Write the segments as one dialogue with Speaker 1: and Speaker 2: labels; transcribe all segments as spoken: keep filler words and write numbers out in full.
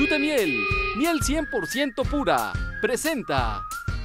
Speaker 1: Chute Miel, miel cien por ciento pura, presenta.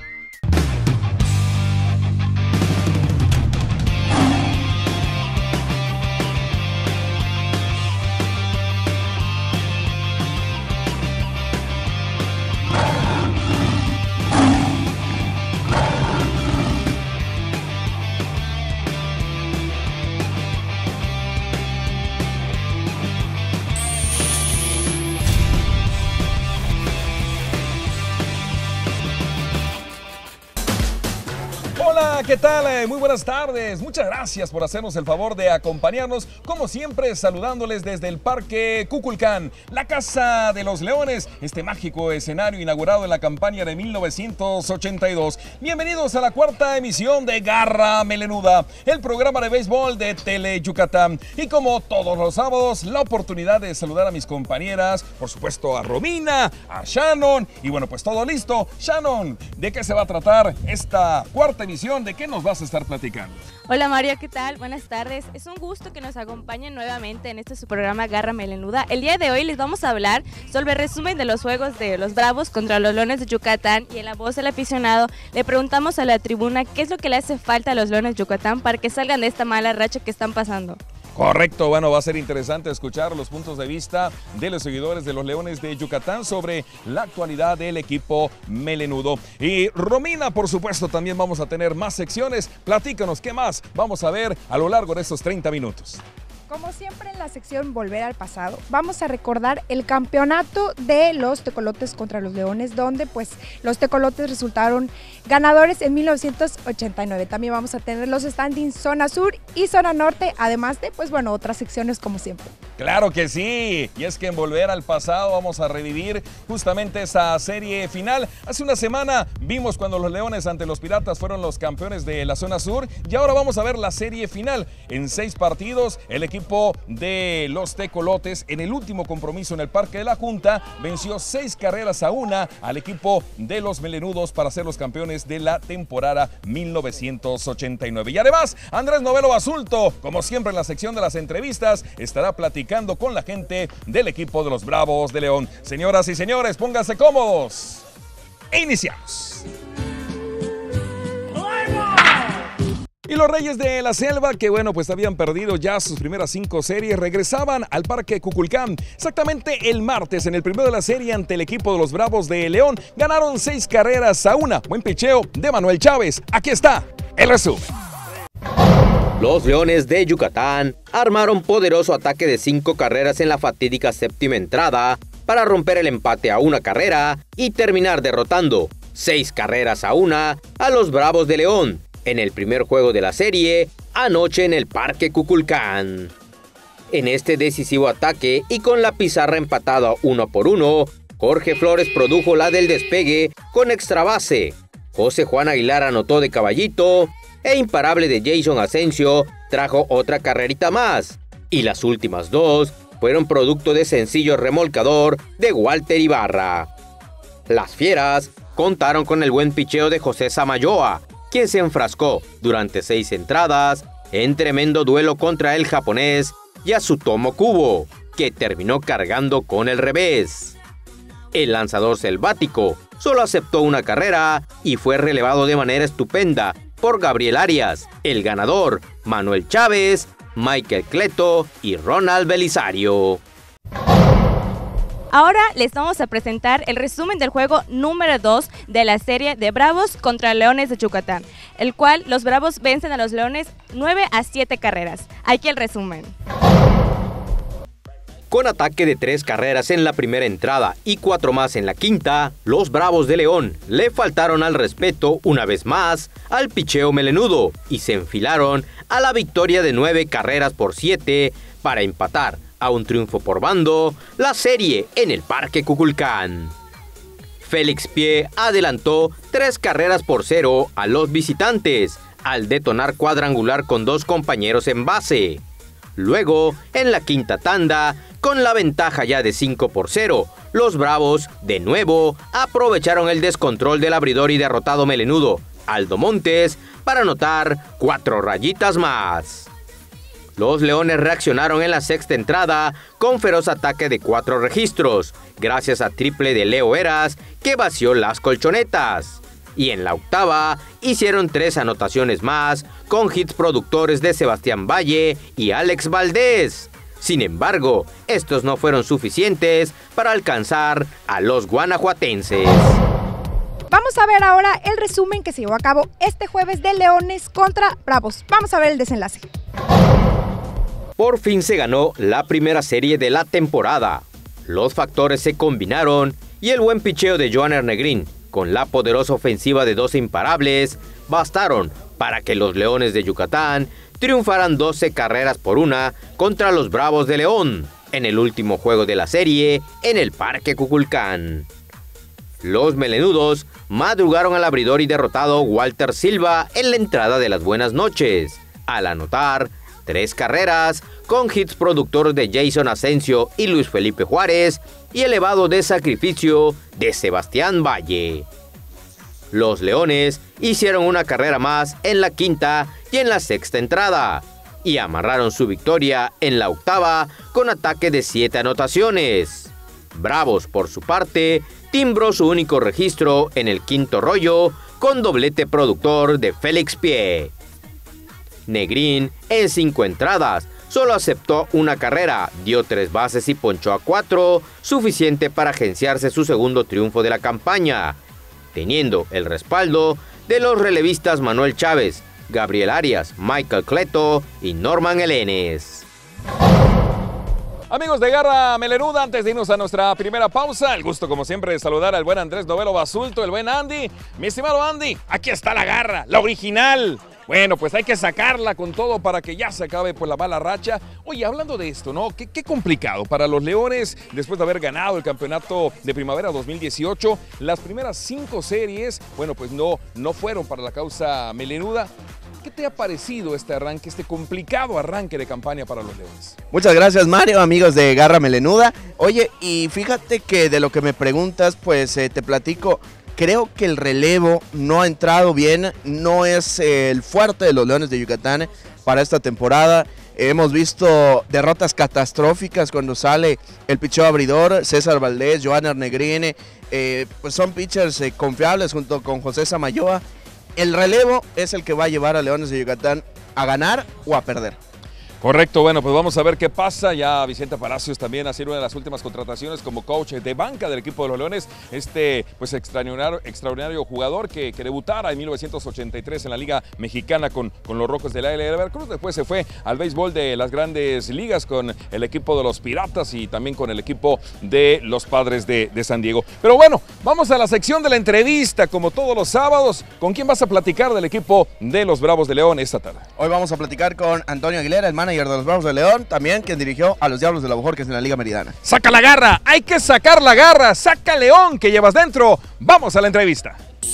Speaker 2: Hola, ¿qué tal? Muy buenas tardes. Muchas gracias por hacernos el favor de acompañarnos, como siempre, saludándoles desde el Parque Kukulcán, la Casa de los Leones, este mágico escenario inaugurado en la campaña de mil novecientos ochenta y dos. Bienvenidos a la cuarta emisión de Garra Melenuda, el programa de béisbol de Tele Yucatán. Y como todos los sábados, la oportunidad de saludar a mis compañeras, por supuesto a Romina, a Shannon, y bueno, pues todo listo. Shannon, ¿de qué se va a tratar esta cuarta emisión? ¿De qué nos vas a estar platicando?
Speaker 3: Hola Mario, ¿qué tal? Buenas tardes. Es un gusto que nos acompañen nuevamente en este su programa Garra Melenuda. El día de hoy les vamos a hablar sobre el resumen de los juegos de los Bravos contra los Leones de Yucatán, y en la voz del aficionado le preguntamos a la tribuna qué es lo que le hace falta a los Leones de Yucatán para que salgan de esta mala racha que están pasando.
Speaker 2: Correcto, bueno, va a ser interesante escuchar los puntos de vista de los seguidores de los Leones de Yucatán sobre la actualidad del equipo melenudo. Y Romina, por supuesto, también vamos a tener más secciones. Platícanos, ¿qué más vamos a ver a lo largo de estos treinta minutos?
Speaker 4: Como siempre en la sección Volver al Pasado, vamos a recordar el campeonato de los Tecolotes contra los Leones, donde pues los Tecolotes resultaron ganadores en mil novecientos ochenta y nueve. También vamos a tener los standings zona sur y zona norte, además de pues bueno, otras secciones como siempre.
Speaker 2: Claro que sí, y es que en Volver al Pasado vamos a revivir justamente esa serie final. Hace una semana vimos cuando los Leones ante los Piratas fueron los campeones de la zona sur, y ahora vamos a ver la serie final. En seis partidos, el equipo de los Tecolotes, en el último compromiso en el Parque de la Junta, venció seis carreras a una al equipo de los Melenudos para ser los campeones de la temporada mil novecientos ochenta y nueve. Y además, Andrés Novelo Basulto, como siempre en la sección de las entrevistas, estará platicando con la gente del equipo de los Bravos de León. Señoras y señores, pónganse cómodos e iniciamos. Y los Reyes de la Selva, que bueno, pues habían perdido ya sus primeras cinco series, regresaban al Parque Kukulcán. Exactamente el martes, en el primero de la serie ante el equipo de los Bravos de León, ganaron seis carreras a una. Buen picheo de Manuel Chávez. Aquí está el resumen.
Speaker 5: Los Leones de Yucatán armaron poderoso ataque de cinco carreras en la fatídica séptima entrada para romper el empate a una carrera y terminar derrotando seis carreras a una a los Bravos de León en el primer juego de la serie, anoche en el Parque Kukulcán. En este decisivo ataque y con la pizarra empatada uno por uno, Jorge Flores produjo la del despegue con extra base, José Juan Aguilar anotó de caballito, e imparable de Jason Asensio trajo otra carrerita más, y las últimas dos fueron producto de sencillo remolcador de Walter Ibarra. Las Fieras contaron con el buen picheo de José Samayoa, quien se enfrascó durante seis entradas en tremendo duelo contra el japonés Yasutomo Kubo, que terminó cargando con el revés. El lanzador selvático solo aceptó una carrera y fue relevado de manera estupenda por Gabriel Arias, el ganador, Manuel Chávez, Michael Cleto y Ronald Belisario.
Speaker 3: Ahora les vamos a presentar el resumen del juego número dos de la serie de Bravos contra Leones de Yucatán, el cual los Bravos vencen a los Leones nueve a siete carreras. Aquí el resumen.
Speaker 5: Con ataque de tres carreras en la primera entrada y cuatro más en la quinta, los Bravos de León le faltaron al respeto una vez más al picheo melenudo y se enfilaron a la victoria de nueve carreras por siete para empatar a un triunfo por bando la serie en el Parque Kukulcán. Félix Pie adelantó tres carreras por cero a los visitantes al detonar cuadrangular con dos compañeros en base. Luego, en la quinta tanda, con la ventaja ya de cinco por cero, los Bravos, de nuevo, aprovecharon el descontrol del abridor y derrotado melenudo, Aldo Montes, para anotar cuatro rayitas más. Los Leones reaccionaron en la sexta entrada con feroz ataque de cuatro registros, gracias a triple de Leo Eras, que vació las colchonetas. Y en la octava hicieron tres anotaciones más, con hits productores de Sebastián Valle y Alex Valdés. Sin embargo, estos no fueron suficientes para alcanzar a los guanajuatenses.
Speaker 4: Vamos a ver ahora el resumen que se llevó a cabo este jueves de Leones contra Bravos. Vamos a ver el desenlace.
Speaker 5: Por fin se ganó la primera serie de la temporada. Los factores se combinaron y el buen picheo de Johanner Negrín, con la poderosa ofensiva de dos imparables, bastaron para que los Leones de Yucatán triunfaran doce carreras por una contra los Bravos de León, en el último juego de la serie en el Parque Cuculcán. Los melenudos madrugaron al abridor y derrotado Walter Silva en la entrada de las buenas noches, al anotar tres carreras con hits productores de Jason Asensio y Luis Felipe Juárez y elevado de sacrificio de Sebastián Valle. Los Leones hicieron una carrera más en la quinta y en la sexta entrada y amarraron su victoria en la octava con ataque de siete anotaciones. Bravos, por su parte, timbró su único registro en el quinto rollo con doblete productor de Félix Pie. Negrín, en cinco entradas, solo aceptó una carrera, dio tres bases y ponchó a cuatro, suficiente para agenciarse su segundo triunfo de la campaña, teniendo el respaldo de los relevistas Manuel Chávez, Gabriel Arias, Michael Cleto y Norman Elenes.
Speaker 2: Amigos de Garra Melenuda, antes de irnos a nuestra primera pausa, el gusto como siempre de saludar al buen Andrés Novelo Basulto, el buen Andy. Mi estimado Andy, aquí está la garra, la original. Bueno, pues hay que sacarla con todo para que ya se acabe pues la mala racha. Oye, hablando de esto, ¿no? Qué, qué complicado para los Leones, después de haber ganado el campeonato de primavera dos mil dieciocho. Las primeras cinco series, bueno, pues no, no fueron para la causa melenuda. ¿Qué te ha parecido este arranque, este complicado arranque de campaña para los Leones?
Speaker 6: Muchas gracias, Mario, amigos de Garra Melenuda. Oye, y fíjate que de lo que me preguntas, pues eh, te platico. Creo que el relevo no ha entrado bien, no es eh, el fuerte de los Leones de Yucatán para esta temporada. Hemos visto derrotas catastróficas cuando sale el picheo abridor, César Valdés, Johanner Negrín, eh, pues son pitchers eh, confiables junto con José Samayoa. El relevo es el que va a llevar a Leones de Yucatán a ganar o a perder.
Speaker 2: Correcto, bueno, pues vamos a ver qué pasa. Ya Vicente Palacios también ha sido una de las últimas contrataciones como coach de banca del equipo de los Leones. Este pues extraordinario, extraordinario jugador que, que debutara en mil novecientos ochenta y tres en la Liga Mexicana con, con los Rojos de la L de Veracruz. Después se fue al béisbol de las grandes ligas con el equipo de los Piratas y también con el equipo de los Padres de, de San Diego. Pero bueno, vamos a la sección de la entrevista, como todos los sábados. ¿Con quién vas a platicar del equipo de los Bravos de León esta tarde?
Speaker 6: Hoy vamos a platicar con Antonio Aguilera, el manager de los Bravos de León, también quien dirigió a los Diablos de la Bojorquez en la Liga Meridiana.
Speaker 2: ¡Saca la garra! ¡Hay que sacar la garra! ¡Saca León que llevas dentro! ¡Vamos a la entrevista!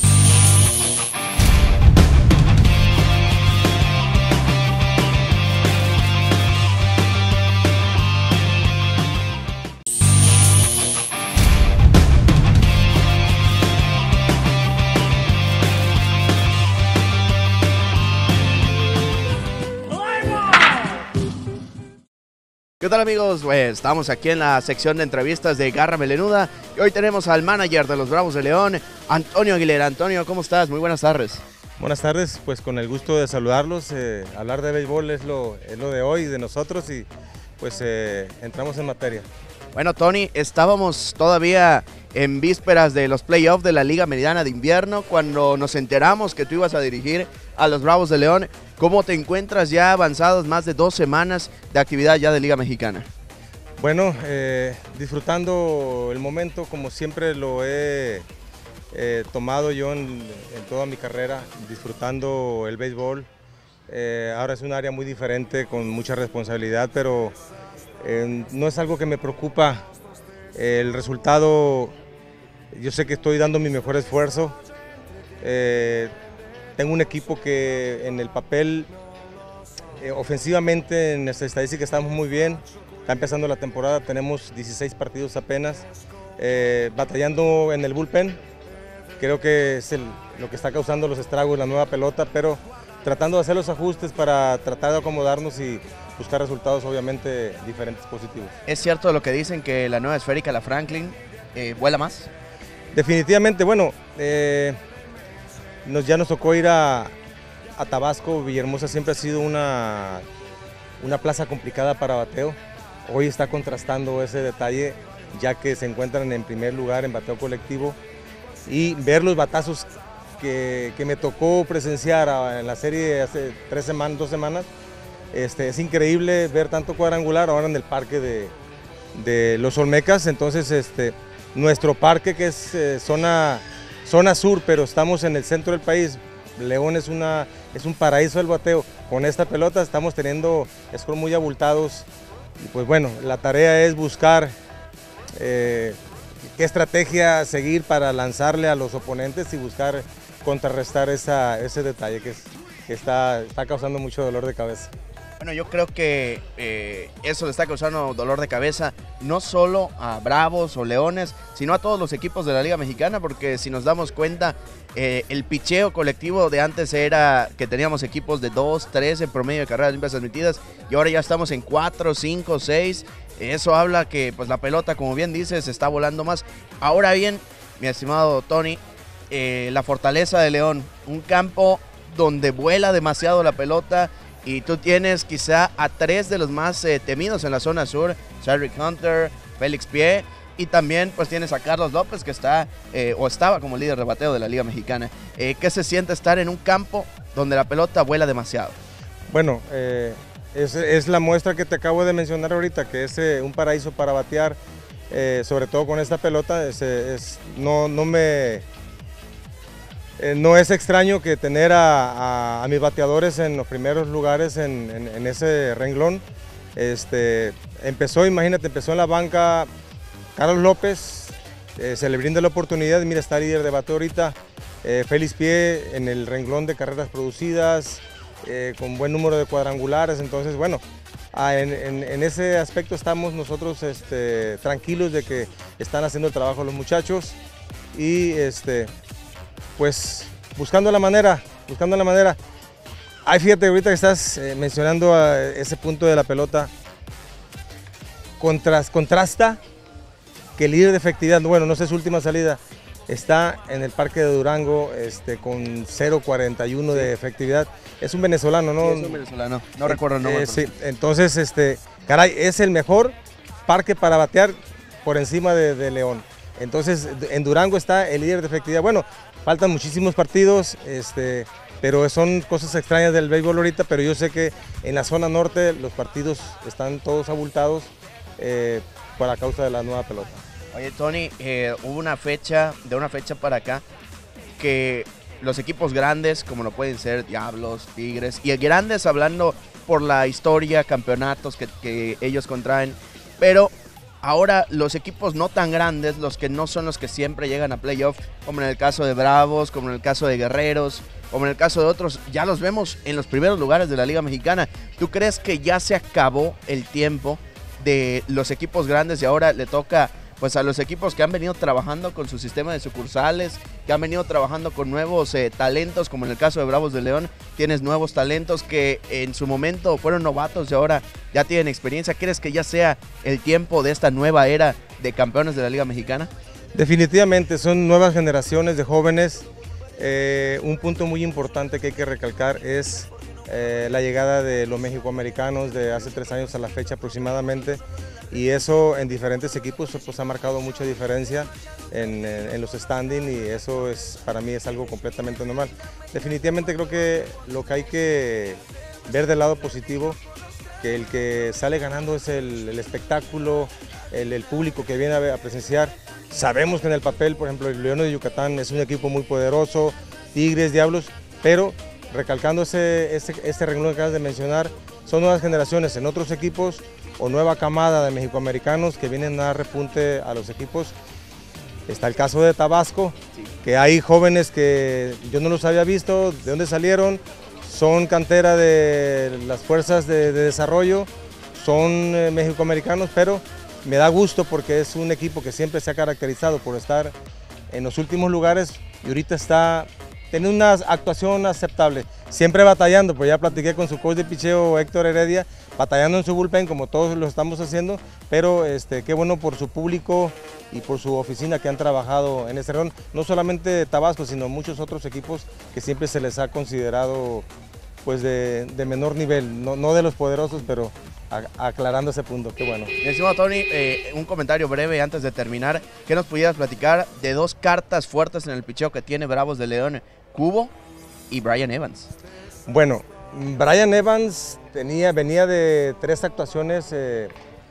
Speaker 6: ¿Qué tal, amigos? Pues estamos aquí en la sección de entrevistas de Garra Melenuda y hoy tenemos al manager de los Bravos de León, Antonio Aguilera. Antonio, ¿cómo estás? Muy buenas tardes.
Speaker 7: Buenas tardes, pues con el gusto de saludarlos. Eh, hablar de béisbol es lo, es lo de hoy, de nosotros, y pues eh, entramos en materia.
Speaker 6: Bueno, Tony, estábamos todavía en vísperas de los playoffs de la Liga Meridiana de Invierno cuando nos enteramos que tú ibas a dirigir a los Bravos de León. ¿Cómo te encuentras ya avanzados más de dos semanas de actividad ya de Liga Mexicana?
Speaker 7: Bueno, eh, disfrutando el momento como siempre lo he eh, tomado yo en, en toda mi carrera, disfrutando el béisbol. Eh, ahora es un área muy diferente, con mucha responsabilidad, pero eh, no es algo que me preocupa. El resultado, yo sé que estoy dando mi mejor esfuerzo. Eh, Tengo un equipo que en el papel, eh, ofensivamente, en nuestra estadística estamos muy bien. Está empezando la temporada, tenemos dieciséis partidos apenas, eh, batallando en el bullpen. Creo que es el, lo que está causando los estragos, la nueva pelota, pero tratando de hacer los ajustes para tratar de acomodarnos y buscar resultados obviamente diferentes, positivos.
Speaker 6: ¿Es cierto lo que dicen que la nueva esférica, la Franklin, eh, vuela más?
Speaker 7: Definitivamente, bueno, eh, nos, ya nos tocó ir a, a Tabasco. Villahermosa siempre ha sido una, una plaza complicada para bateo. Hoy está contrastando ese detalle, ya que se encuentran en primer lugar en bateo colectivo, y ver los batazos que, que me tocó presenciar en la serie hace tres semanas, dos semanas, este, es increíble ver tanto cuadrangular ahora en el parque de, de los Olmecas. Entonces, este, nuestro parque, que es eh, zona, zona sur, pero estamos en el centro del país. León es, una, es un paraíso del bateo. Con esta pelota estamos teniendo scores muy abultados. Y pues bueno, la tarea es buscar eh, qué estrategia seguir para lanzarle a los oponentes y buscar contrarrestar esa, ese detalle que, es, que está, está causando mucho dolor de cabeza.
Speaker 6: Bueno, yo creo que eh, eso le está causando dolor de cabeza no solo a Bravos o Leones, sino a todos los equipos de la Liga Mexicana, porque si nos damos cuenta, eh, el picheo colectivo de antes era que teníamos equipos de dos, tres en promedio de carreras limpias admitidas, y ahora ya estamos en cuatro, cinco, seis. Eso habla que pues la pelota, como bien dices, está volando más. Ahora bien, mi estimado Tony, eh, la fortaleza de León, un campo donde vuela demasiado la pelota, y tú tienes quizá a tres de los más eh, temidos en la zona sur, Cedric Hunter, Félix Pie, y también pues tienes a Carlos López, que está eh, o estaba como líder de bateo de la Liga Mexicana. Eh, ¿Qué se siente estar en un campo donde la pelota vuela demasiado?
Speaker 7: Bueno, eh, es, es la muestra que te acabo de mencionar ahorita, que es eh, un paraíso para batear, eh, sobre todo con esta pelota. Es, es, no, no me... Eh, no es extraño que tener a, a, a mis bateadores en los primeros lugares en, en, en ese renglón. Este, empezó, imagínate, empezó en la banca Carlos López, eh, se le brinda la oportunidad, mira, está líder de bateo ahorita. Eh, Félix Pie en el renglón de carreras producidas, eh, con buen número de cuadrangulares. Entonces, bueno, ah, en, en, en ese aspecto estamos nosotros este, tranquilos de que están haciendo el trabajo los muchachos, y este, pues buscando la manera, buscando la manera. Ay, fíjate, ahorita que estás eh, mencionando a ese punto de la pelota, contras, contrasta que el líder de efectividad, bueno, no sé su última salida, está en el Parque de Durango este, con cero cuarenta y uno de efectividad. Es un venezolano, ¿no?
Speaker 6: Sí, es un venezolano, no eh, recuerdo el nombre.
Speaker 7: Eh, sí, entonces, este, caray, es el mejor parque para batear por encima de, de León. Entonces, en Durango está el líder de efectividad. Bueno, faltan muchísimos partidos, este, pero son cosas extrañas del béisbol ahorita, pero yo sé que en la zona norte los partidos están todos abultados eh, por la causa de la nueva pelota.
Speaker 6: Oye, Tony, eh, hubo una fecha, de una fecha para acá, que los equipos grandes, como lo pueden ser Diablos, Tigres, y grandes hablando por la historia, campeonatos que, que ellos contraen, pero ahora los equipos no tan grandes, los que no son los que siempre llegan a playoff, como en el caso de Bravos, como en el caso de Guerreros, como en el caso de otros, ya los vemos en los primeros lugares de la Liga Mexicana. ¿Tú crees que ya se acabó el tiempo de los equipos grandes y ahora le toca pues a los equipos que han venido trabajando con su sistema de sucursales, que han venido trabajando con nuevos eh, talentos, como en el caso de Bravos de León? Tienes nuevos talentos que en su momento fueron novatos y ahora ya tienen experiencia. ¿Crees que ya sea el tiempo de esta nueva era de campeones de la Liga Mexicana?
Speaker 7: Definitivamente, son nuevas generaciones de jóvenes. Eh, un punto muy importante que hay que recalcar es eh, la llegada de los mexicoamericanos de hace tres años a la fecha aproximadamente, y eso en diferentes equipos pues ha marcado mucha diferencia en, en, en los standings, y eso es, para mí es algo completamente normal. Definitivamente creo que lo que hay que ver del lado positivo, que el que sale ganando es el, el espectáculo, el, el público que viene a, a presenciar. Sabemos que en el papel, por ejemplo, el Leones de Yucatán es un equipo muy poderoso, Tigres, Diablos, pero recalcando ese, ese, ese renglón que acabas de mencionar, son nuevas generaciones en otros equipos o nueva camada de mexicoamericanos que vienen a dar repunte a los equipos. Está el caso de Tabasco, que hay jóvenes que yo no los había visto, de dónde salieron, son cantera de las fuerzas de, de desarrollo, son eh, mexicoamericanos, pero me da gusto porque es un equipo que siempre se ha caracterizado por estar en los últimos lugares y ahorita está teniendo una actuación aceptable. siempre batallando, pues ya platiqué con su coach de picheo Héctor Heredia, batallando en su bullpen como todos lo estamos haciendo, pero este, qué bueno por su público y por su oficina que han trabajado en este rol, no solamente Tabasco, sino muchos otros equipos que siempre se les ha considerado pues de, de menor nivel, no, no de los poderosos, pero a, aclarando ese punto, qué bueno.
Speaker 6: Mi estimado Tony, eh, un comentario breve antes de terminar, ¿qué nos pudieras platicar de dos cartas fuertes en el picheo que tiene Bravos de León, Cubo y Brian Evans?
Speaker 7: Bueno, Brian Evans tenía, venía de tres actuaciones eh,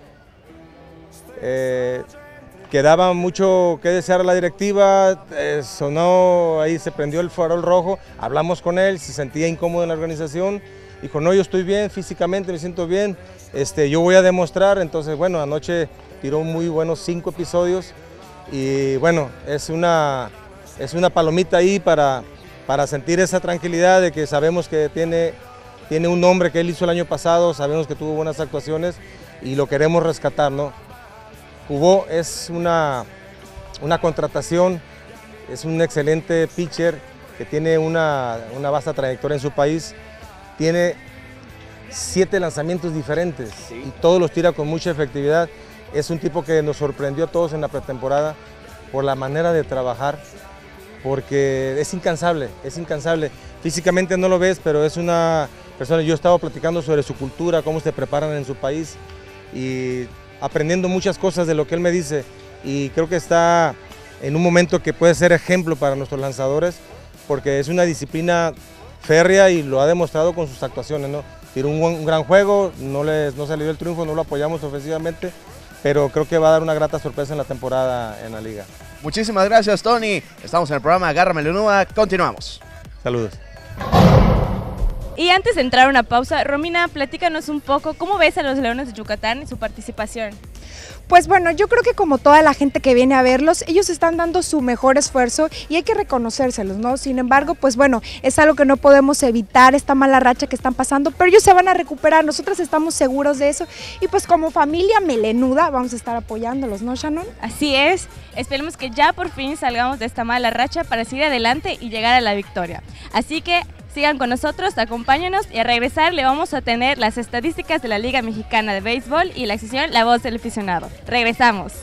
Speaker 7: eh, que daban mucho que desear a la directiva, eh, sonó, ahí se prendió el farol rojo, hablamos con él, se sentía incómodo en la organización, dijo, no, yo estoy bien físicamente, me siento bien, este, yo voy a demostrar, entonces bueno, anoche tiró muy buenos cinco episodios y bueno, es una, es una palomita ahí para, para sentir esa tranquilidad de que sabemos que tiene, tiene un nombre que él hizo el año pasado, sabemos que tuvo buenas actuaciones y lo queremos rescatar, ¿no? Cubo es una, una contratación, es un excelente pitcher que tiene una, una vasta trayectoria en su país, tiene siete lanzamientos diferentes sí. y todos los tira con mucha efectividad, es un tipo que nos sorprendió a todos en la pretemporada por la manera de trabajar, porque es incansable, es incansable, físicamente no lo ves, pero es una persona, yo he estado platicando sobre su cultura, cómo se preparan en su país y aprendiendo muchas cosas de lo que él me dice y creo que está en un momento que puede ser ejemplo para nuestros lanzadores porque es una disciplina férrea y lo ha demostrado con sus actuaciones, ¿no? Tiró un, un gran juego, no, les, no se le dio el triunfo, no lo apoyamos ofensivamente, pero creo que va a dar una grata sorpresa en la temporada en la liga.
Speaker 6: Muchísimas gracias, Tony. Estamos en el programa Agárrame la Nuda, continuamos.
Speaker 7: Saludos.
Speaker 3: Y antes de entrar a una pausa, Romina, platícanos un poco, ¿cómo ves a los Leones de Yucatán y su participación?
Speaker 4: Pues bueno, yo creo que como toda la gente que viene a verlos, ellos están dando su mejor esfuerzo y hay que reconocérselos, ¿no? Sin embargo, pues bueno, es algo que no podemos evitar, esta mala racha que están pasando, pero ellos se van a recuperar, nosotros estamos seguros de eso y pues como familia melenuda vamos a estar apoyándolos, ¿no, Shannon?
Speaker 3: Así es, esperemos que ya por fin salgamos de esta mala racha para seguir adelante y llegar a la victoria. Así que sigan con nosotros, acompáñenos y a regresar le vamos a tener las estadísticas de la Liga Mexicana de Béisbol y la sección La Voz del Aficionado. Regresamos.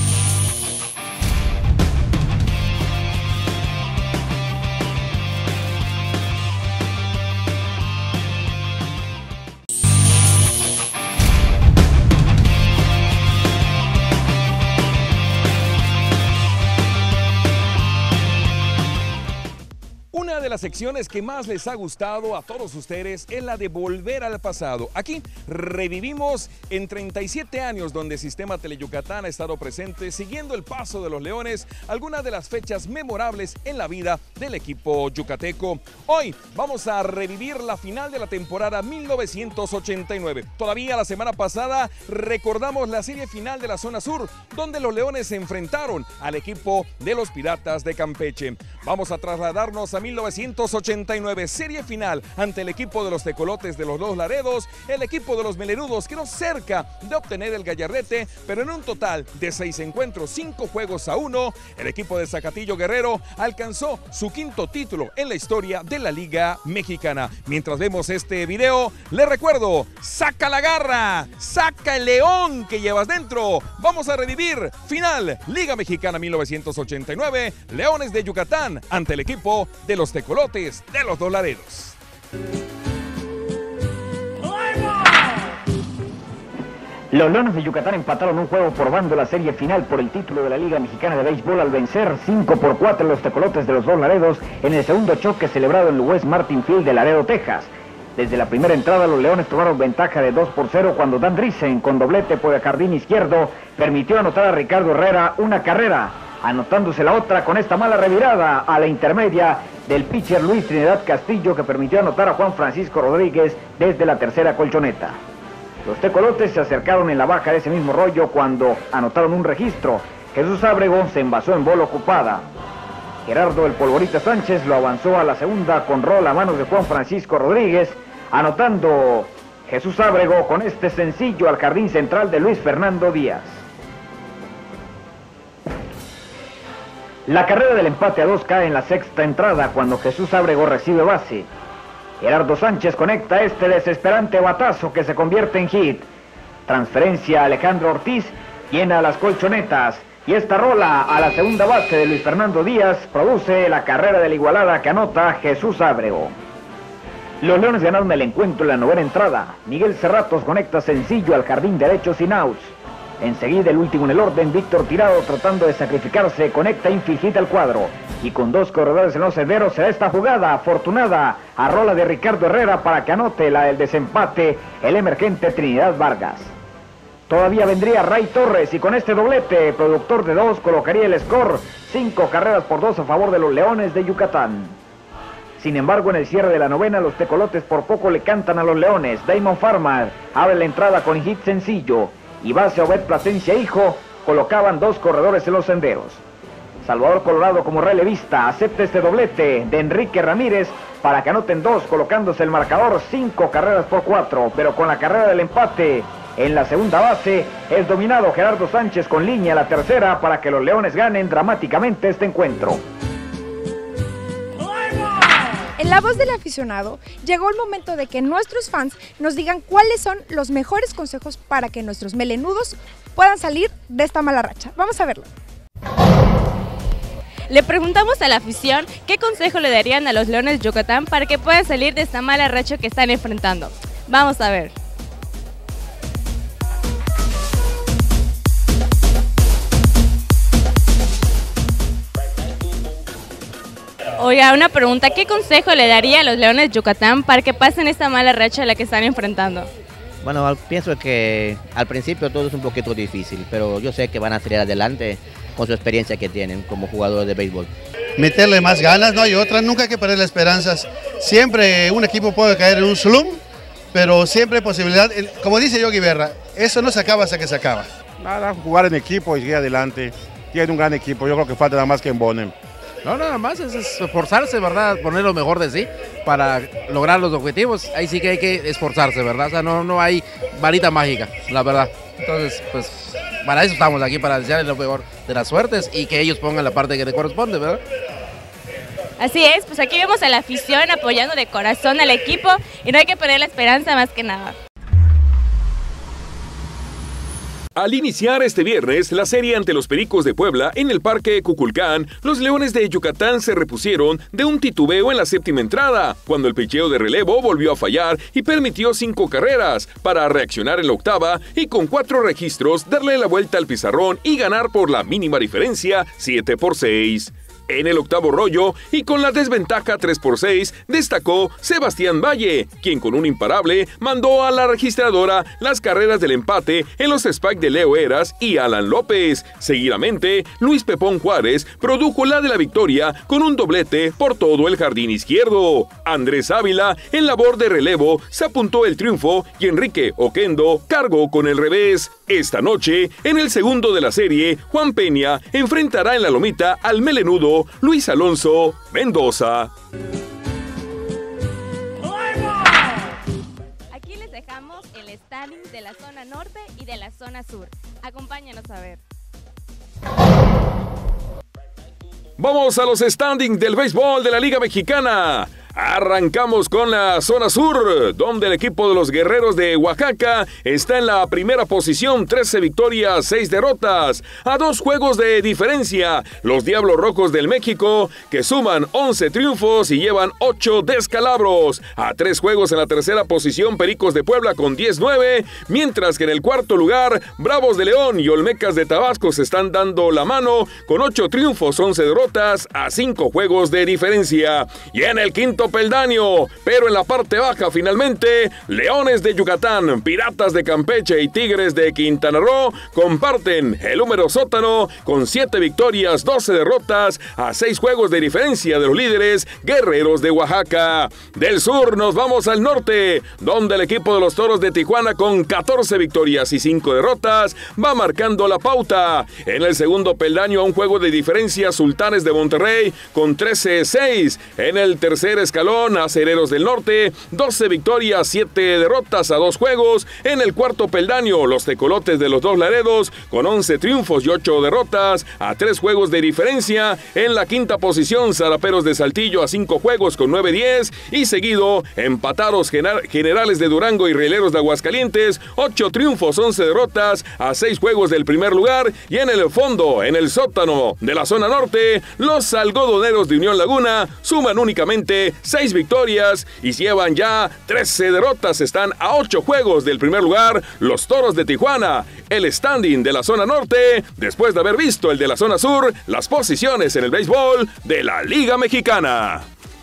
Speaker 2: Una de las secciones que más les ha gustado a todos ustedes es la de Volver al Pasado. Aquí revivimos en treinta y siete años donde Sistema Teleyucatán ha estado presente siguiendo el paso de los Leones, algunas de las fechas memorables en la vida del equipo yucateco. Hoy vamos a revivir la final de la temporada mil novecientos ochenta y nueve. Todavía la semana pasada recordamos la serie final de la zona sur donde los Leones se enfrentaron al equipo de los Piratas de Campeche. Vamos a trasladarnos a mil novecientos ochenta y nueve, serie final ante el equipo de los Tecolotes de los Dos Laredos, el equipo de los Melenudos quedó cerca de obtener el gallardete, pero en un total de seis encuentros, cinco juegos a uno, el equipo de Zacatillo Guerrero alcanzó su quinto título en la historia de la Liga Mexicana. Mientras vemos este video, les recuerdo, saca la garra, saca el león que llevas dentro. Vamos a revivir final Liga Mexicana mil novecientos ochenta y nueve, Leones de Yucatán ante el equipo de los Tecolotes de los Dos Laredos.
Speaker 8: Los Leones de Yucatán empataron un juego por bando la serie final por el título de la Liga Mexicana de Béisbol al vencer cinco por cuatro a los Tecolotes de los Dos Laredos en el segundo choque celebrado en el West Martin Field de Laredo, Texas. Desde la primera entrada los Leones tomaron ventaja de dos por cero cuando Dan Driessen, con doblete por el jardín izquierdo, permitió anotar a Ricardo Herrera una carrera, anotándose la otra con esta mala revirada a la intermedia del pitcher Luis Trinidad Castillo, que permitió anotar a Juan Francisco Rodríguez desde la tercera colchoneta. Los Tecolotes se acercaron en la baja de ese mismo rollo cuando anotaron un registro. Jesús Ábrego se envasó en bola ocupada. Gerardo el Polvorita Sánchez lo avanzó a la segunda con rol a manos de Juan Francisco Rodríguez, anotando Jesús Ábrego con este sencillo al jardín central de Luis Fernando Díaz. La carrera del empate a dos cae en la sexta entrada cuando Jesús Ábrego recibe base. Gerardo Sánchez conecta este desesperante batazo que se convierte en hit. Transferencia a Alejandro Ortiz, llena las colchonetas. Y esta rola a la segunda base de Luis Fernando Díaz produce la carrera de la igualada que anota Jesús Ábrego. Los Leones ganaron el encuentro en la novena entrada. Miguel Cerratos conecta sencillo al jardín derecho sin outs. Enseguida el último en el orden, Víctor Tirado, tratando de sacrificarse, conecta infield hit al cuadro. Y con dos corredores en los senderos se da esta jugada afortunada a rola de Ricardo Herrera para que anote la del desempate el emergente Trinidad Vargas. Todavía vendría Ray Torres y con este doblete, productor de dos, colocaría el score, cinco carreras por dos a favor de los Leones de Yucatán. Sin embargo, en el cierre de la novena, los tecolotes por poco le cantan a los Leones. Damon Farmer abre la entrada con hit sencillo y base a Obed Plasencia Hijo, colocaban dos corredores en los senderos. Salvador Colorado como relevista acepta este doblete de Enrique Ramírez para que anoten dos, colocándose el marcador cinco carreras por cuatro, pero con la carrera del empate en la segunda base es dominado Gerardo Sánchez con línea a la tercera para que los Leones ganen dramáticamente este encuentro.
Speaker 4: En la voz del aficionado, llegó el momento de que nuestros fans nos digan cuáles son los mejores consejos para que nuestros melenudos puedan salir de esta mala racha. Vamos a verlo.
Speaker 3: Le preguntamos a la afición qué consejo le darían a los Leones de Yucatán para que puedan salir de esta mala racha que están enfrentando. Vamos a ver. Oiga, una pregunta, ¿qué consejo le daría a los Leones de Yucatán para que pasen esta mala racha a la que están enfrentando?
Speaker 9: Bueno, pienso que al principio todo es un poquito difícil, pero yo sé que van a salir adelante con su experiencia que tienen como jugadores de béisbol.
Speaker 10: Meterle más ganas, no hay otra, nunca hay que perder las esperanzas. Siempre un equipo puede caer en un slump, pero siempre hay posibilidad, como dice Yogi Berra, eso no se acaba hasta que se acaba.
Speaker 11: Nada, jugar en equipo y seguir adelante. Tiene un gran equipo, yo creo que falta nada más que embonen.
Speaker 12: No, nada más, es esforzarse, ¿verdad? Poner lo mejor de sí para lograr los objetivos. Ahí sí que hay que esforzarse, ¿verdad? O sea, no, no hay varita mágica, la verdad. Entonces, pues, para eso estamos aquí, para desearles lo mejor de las suertes y que ellos pongan la parte que les corresponde, ¿verdad?
Speaker 3: Así es, pues aquí vemos a la afición apoyando de corazón al equipo y no hay que perder la esperanza más que nada.
Speaker 2: Al iniciar este viernes la serie ante los Pericos de Puebla en el Parque Cuculcán, los Leones de Yucatán se repusieron de un titubeo en la séptima entrada, cuando el picheo de relevo volvió a fallar y permitió cinco carreras, para reaccionar en la octava y con cuatro registros darle la vuelta al pizarrón y ganar por la mínima diferencia siete por seis. En el octavo rollo, y con la desventaja tres por seis, destacó Sebastián Valle, quien con un imparable mandó a la registradora las carreras del empate en los spikes de Leo Eras y Alan López. Seguidamente, Luis Pepón Juárez produjo la de la victoria con un doblete por todo el jardín izquierdo. Andrés Ávila, en labor de relevo, se apuntó el triunfo y Enrique Oquendo cargó con el revés. Esta noche, en el segundo de la serie, Juan Peña enfrentará en la lomita al melenudo Luis Alonso Mendoza.
Speaker 3: Aquí les dejamos el standing de la zona norte y de la zona sur. Acompáñanos a ver.
Speaker 2: Vamos a los standings del béisbol de la Liga Mexicana. Arrancamos con la zona sur, donde el equipo de los Guerreros de Oaxaca está en la primera posición, trece victorias, seis derrotas, a dos juegos de diferencia. Los Diablos Rojos del México, que suman once triunfos y llevan ocho descalabros. A tres juegos en la tercera posición, Pericos de Puebla con diez nueve, mientras que en el cuarto lugar, Bravos de León y Olmecas de Tabasco se están dando la mano con ocho triunfos, once derrotas, a cinco juegos de diferencia. Y en el quinto peldaño, pero en la parte baja finalmente, Leones de Yucatán, Piratas de Campeche y Tigres de Quintana Roo comparten el número sótano con siete victorias, doce derrotas, a seis juegos de diferencia de los líderes Guerreros de Oaxaca. Del sur nos vamos al norte, donde el equipo de los Toros de Tijuana con catorce victorias y cinco derrotas va marcando la pauta. En el segundo peldaño, a un juego de diferencia, Sultanes de Monterrey con trece seis. En el tercer escalón, escalón, Acereros del Norte, doce victorias, siete derrotas a dos juegos. En el cuarto peldaño, los Tecolotes de los Dos Laredos, con once triunfos y ocho derrotas, a tres juegos de diferencia. En la quinta posición, Zaraperos de Saltillo, a cinco juegos con nueve diez. Y seguido, empatados Generales de Durango y Rieleros de Aguascalientes, ocho triunfos, once derrotas, a seis juegos del primer lugar. Y en el fondo, en el sótano de la zona norte, los Algodoneros de Unión Laguna suman únicamente seis victorias y llevan ya trece derrotas. Están a ocho juegos del primer lugar los Toros de Tijuana. El standing de la zona norte, después de haber visto el de la zona sur, las posiciones en el béisbol de la Liga Mexicana.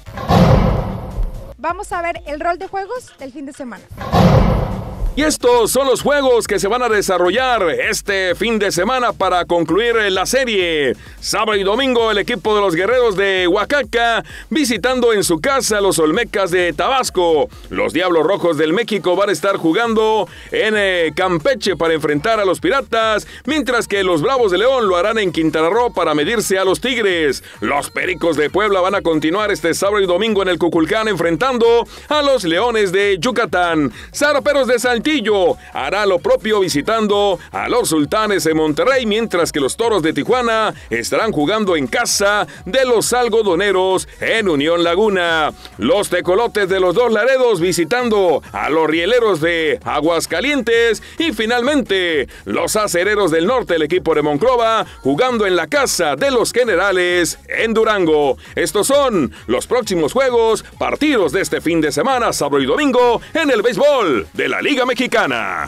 Speaker 4: Vamos a ver el rol de juegos del fin de semana.
Speaker 2: Y estos son los juegos que se van a desarrollar este fin de semana para concluir la serie. Sábado y domingo, el equipo de los Guerreros de Oaxaca visitando en su casa a los Olmecas de Tabasco. Los Diablos Rojos del México van a estar jugando en eh, Campeche para enfrentar a los Piratas, mientras que los Bravos de León lo harán en Quintana Roo para medirse a los Tigres. Los Pericos de Puebla van a continuar este sábado y domingo en el Cuculcán enfrentando a los Leones de Yucatán. Zaraperos de Saltillo hará lo propio visitando a los Sultanes de Monterrey, mientras que los Toros de Tijuana estarán jugando en casa de los Algodoneros en Unión Laguna. Los Tecolotes de los Dos Laredos visitando a los Rieleros de Aguascalientes y finalmente los Acereros del Norte, el equipo de Monclova, jugando en la casa de los Generales en Durango. Estos son los próximos juegos, partidos de este fin de semana, sábado y domingo, en el béisbol de la Liga Mexicana.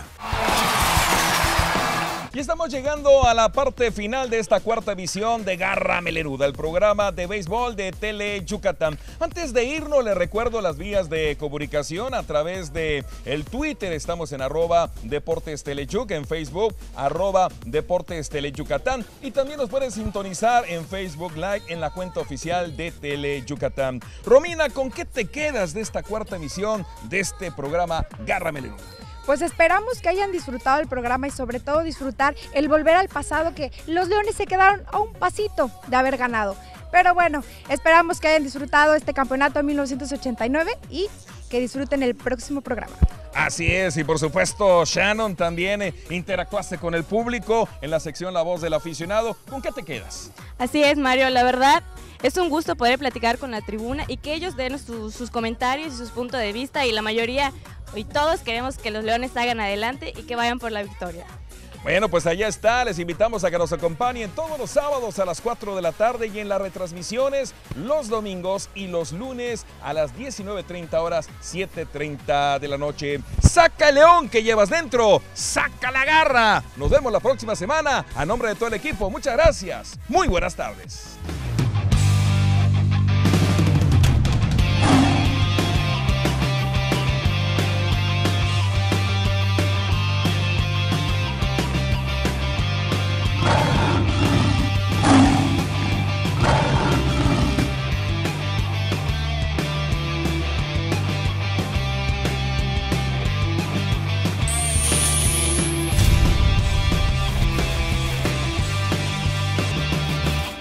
Speaker 2: Y estamos llegando a la parte final de esta cuarta edición de Garra Melenuda, el programa de béisbol de Tele Yucatán. Antes de irnos, les recuerdo las vías de comunicación a través de el Twitter. Estamos en arroba Deportes Teleyuc, en Facebook, arroba Deportes Teleyucatán. Y también nos pueden sintonizar en Facebook Live en la cuenta oficial de Tele Yucatán. Romina, ¿con qué te quedas de esta cuarta emisión de este programa Garra Melenuda?
Speaker 4: Pues esperamos que hayan disfrutado el programa y sobre todo disfrutar el volver al pasado, que los Leones se quedaron a un pasito de haber ganado. Pero bueno, esperamos que hayan disfrutado este campeonato de mil novecientos ochenta y nueve y que disfruten el próximo programa.
Speaker 2: Así es, y por supuesto, Shannon, también eh, interactuaste con el público en la sección La Voz del Aficionado. ¿Con qué te quedas?
Speaker 3: Así es, Mario, la verdad es un gusto poder platicar con la tribuna y que ellos den su, sus comentarios y sus puntos de vista, y la mayoría y todos queremos que los Leones salgan adelante y que vayan por la victoria.
Speaker 2: Bueno, pues allá está, les invitamos a que nos acompañen todos los sábados a las cuatro de la tarde y en las retransmisiones los domingos y los lunes a las diecinueve treinta horas, siete treinta de la noche. ¡Saca el león que llevas dentro! ¡Saca la garra! Nos vemos la próxima semana. A nombre de todo el equipo, muchas gracias. Muy buenas tardes.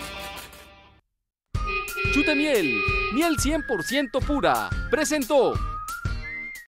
Speaker 1: Chute Miel, miel cien por ciento pura, presentó.